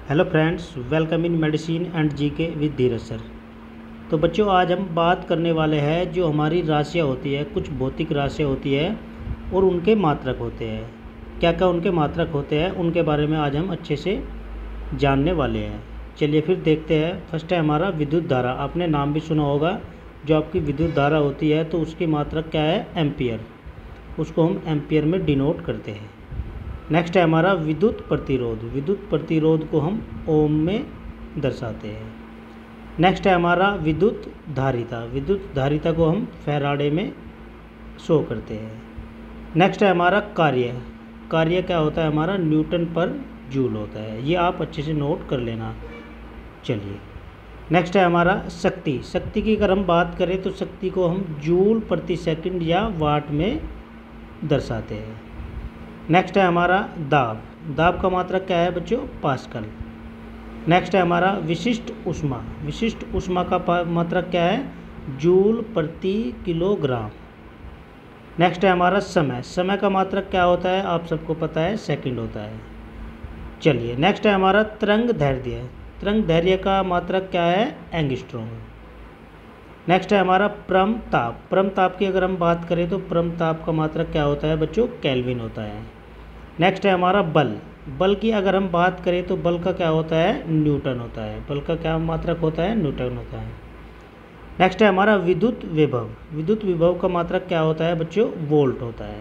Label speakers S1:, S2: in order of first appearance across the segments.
S1: Hello friends, welcome in medicine and GK with Dheeraj sir. तो बच्चों, आज हम बात करने वाले हैं जो हमारी राशियाँ होती है, कुछ भौतिक राशियाँ होती है और उनके मात्रक होते हैं। क्या क्या उनके मात्रक होते हैं उनके बारे में आज हम अच्छे से जानने वाले हैं। चलिए फिर देखते हैं। फर्स्ट है हमारा विद्युत धारा। आपने नाम भी सुना होगा। जो आपकी विद्युत धारा होती है तो उसकी मात्रक क्या है? एम्पियर। उसको हम एम्पियर में डिनोट करते हैं। नेक्स्ट है हमारा विद्युत प्रतिरोध। विद्युत प्रतिरोध को हम ओम में दर्शाते हैं। नेक्स्ट है हमारा विद्युत धारिता। विद्युत धारिता को हम फैराडे में शो करते हैं। नेक्स्ट है हमारा कार्य। कार्य क्या होता है हमारा? न्यूटन पर जूल होता है। ये आप अच्छे से नोट कर लेना। चलिए नेक्स्ट है हमारा शक्ति। शक्ति की अगर हम बात करें तो शक्ति को हम जूल प्रति सेकंड या वाट में दर्शाते हैं। नेक्स्ट है हमारा दाब। दाब का मात्रक क्या है बच्चों? पास्कल। नेक्स्ट है हमारा विशिष्ट ऊष्मा। विशिष्ट ऊष्मा का मात्रक क्या है? जूल प्रति किलोग्राम। नेक्स्ट है हमारा समय। समय का मात्रक क्या होता है? आप सबको पता है, सेकंड होता है। चलिए नेक्स्ट है हमारा तरंग दैर्ध्य। तरंग दैर्ध्य का मात्रक क्या है? एंगस्ट्रॉम। नेक्स्ट है हमारा परम ताप। परम ताप की अगर हम बात करें तो परम ताप का मात्रक क्या होता है बच्चों? केल्विन होता है। नेक्स्ट है हमारा बल। बल की अगर हम बात करें तो बल का क्या होता है? न्यूटन होता है। बल का क्या मात्रक होता है? न्यूटन होता है। नेक्स्ट है हमारा विद्युत विभव। विद्युत विभव का मात्रक क्या होता है बच्चों? वोल्ट होता है।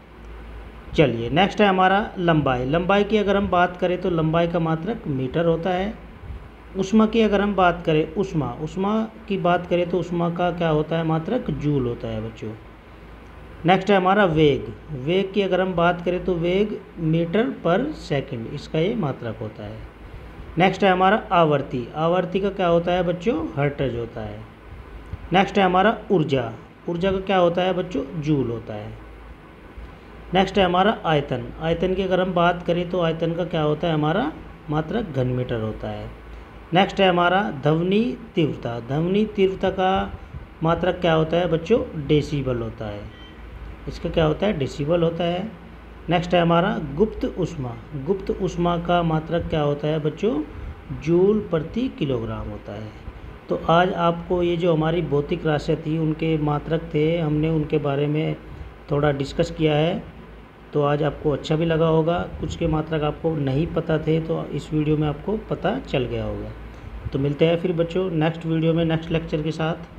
S1: चलिए नेक्स्ट है हमारा लंबाई। लंबाई की अगर हम बात करें तो लंबाई का मात्रक मीटर होता है। ऊष्मा की अगर हम बात करें, ऊष्मा की बात करें तो ऊष्मा का क्या होता है मात्रक? जूल होता है बच्चों। नेक्स्ट है हमारा वेग। वेग की अगर हम बात करें तो वेग मीटर पर सेकंड, इसका ये मात्रक होता है। नेक्स्ट है हमारा आवर्ती। आवर्ती का क्या होता है बच्चों? हर्ट्ज होता है। नेक्स्ट है हमारा ऊर्जा। ऊर्जा का क्या होता है बच्चों? जूल होता है। नेक्स्ट है हमारा आयतन। आयतन की अगर हम बात करें तो आयतन का क्या होता है हमारा? मात्रक घन मीटर होता है। नेक्स्ट है हमारा ध्वनि तीव्रता। ध्वनि तीव्रता का मात्रक क्या होता है बच्चों? डेसिबल होता है। इसका क्या होता है? डेसिबल होता है। नेक्स्ट है हमारा गुप्त ऊष्मा। गुप्त ऊष्मा का मात्रक क्या होता है बच्चों? जूल प्रति किलोग्राम होता है। तो आज आपको ये जो हमारी भौतिक राशियाँ थी उनके मात्रक थे, हमने उनके बारे में थोड़ा डिस्कस किया है। तो आज आपको अच्छा भी लगा होगा। कुछ के मात्रक आपको नहीं पता थे तो इस वीडियो में आपको पता चल गया होगा। तो मिलते हैं फिर बच्चों नेक्स्ट वीडियो में नेक्स्ट लेक्चर के साथ।